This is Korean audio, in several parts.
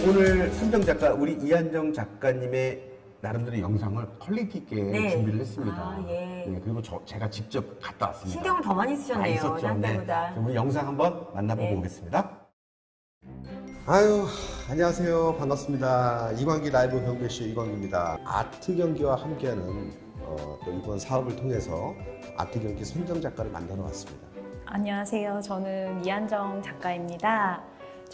오늘 선정 작가 우리 이한정 작가님의 나름대로 영상을 퀄리티 있게 준비를 했습니다. 아, 예. 네, 그리고 제가 직접 갔다 왔습니다. 신경을 더 많이 쓰셨네요. 있었죠. 네. 그럼 우리 영상 한번 만나보고 네. 오겠습니다. 아유, 안녕하세요. 반갑습니다. 이광기 라이브 경배쇼 이광기입니다. 아트 경기와 함께하는 또 이번 사업을 통해서 아트 경기 선정 작가를 만나러 왔습니다. 안녕하세요. 저는 이한정 작가입니다.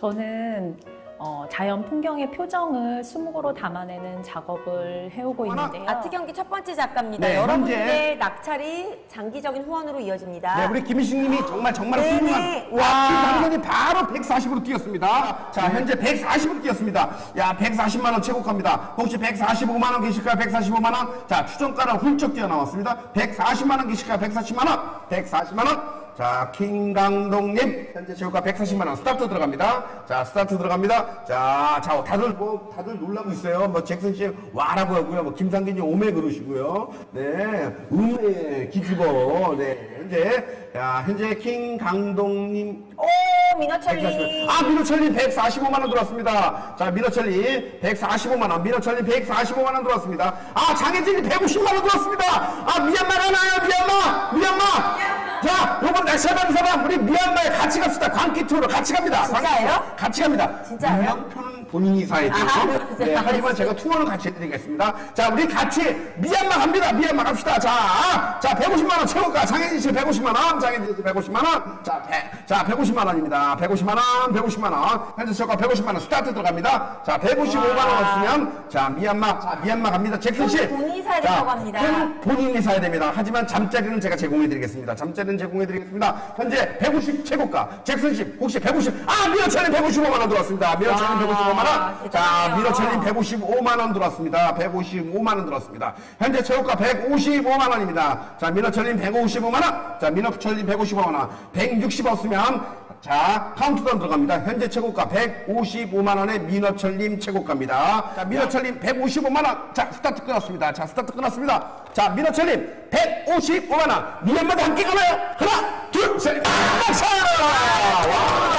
저는 자연 풍경의 표정을 수묵으로 담아내는 작업을 해오고 있는데요. 아트 경기 첫 번째 작가입니다. 네, 여러분들의 낙찰이 장기적인 후원으로 이어집니다. 네, 우리 김희식님이 정말 네네. 훌륭한 와. 당연히 바로 140으로 뛰었습니다. 자, 현재 140으로 뛰었습니다. 야, 140만 원 최고가입니다. 혹시 145만 원 계실까요? 145만 원. 자, 추정가는 훌쩍 뛰어나왔습니다. 140만 원 계실까요? 140만 원. 140만 원. 자, 킹강동님 현재 최고가 140만 원. 스타트 들어갑니다. 자, 스타트 들어갑니다. 자, 다들 놀라고 있어요. 뭐 잭슨 씨 와라고 하고요. 뭐 김상균님 오메 그러시고요. 네, 음메 기집어. 네, 현재 킹강동님. 오, 민호철님. 아, 민호철님 145만 원 들어왔습니다. 자, 민호철님 145만 원. 민호철님 145만 원 들어왔습니다. 아, 장혜진님 150만 원 들어왔습니다. 아, 미얀마 가나요? 미얀마. 자, 요번 날씨하는 사람 우리 미얀마에 같이 갑시다. 광기 투어로 같이 갑니다. 진짜예요? 같이 갑니다. 진짜요? 유명표는 본인이 사야 되고. 네, 하지만 제가 투어를 같이 해드리겠습니다. 자, 우리 같이 미얀마 갑니다. 미얀마 갑시다. 자, 150만 원 채울까? 장혜진 씨 150만 원. 장혜진 씨 150만 원. 자, 150만 원입니다. 150만 원, 150만 원. 현재 저가 150만 원 스타트 들어갑니다. 자, 155만 원 왔으면 자, 미얀마 갑니다. 잭슨 씨. 본인이 사야 된다고 합니다. 본인이 사야 됩니다. 하지만 잠자리는 제가 제공해드리겠습니다. 잠자리는 제공해드리겠습니다. 현재 150 최고가. 잭슨 씨 혹시 150? 아, 민호철님 155만 원 들어왔습니다. 민호철님 155만 원. 자, 민호철님 155만 원 들어왔습니다. 155만 원 들어왔습니다. 현재 최고가 155만 원입니다. 자, 민호철님 155만 원. 자, 민호철님 155만 원. 160 없으면 자, 카운트다운 들어갑니다. 현재 최고가 155만 원의 민호철님 최고가입니다. 자, 민호철님 155만 원. 자, 스타트 끊었습니다. 자, 스타트 끊었습니다. 자, 민호철님 155만 원. 미얀마도 함께 가나요? 하나, 둘, 셋. 낙찰! 와!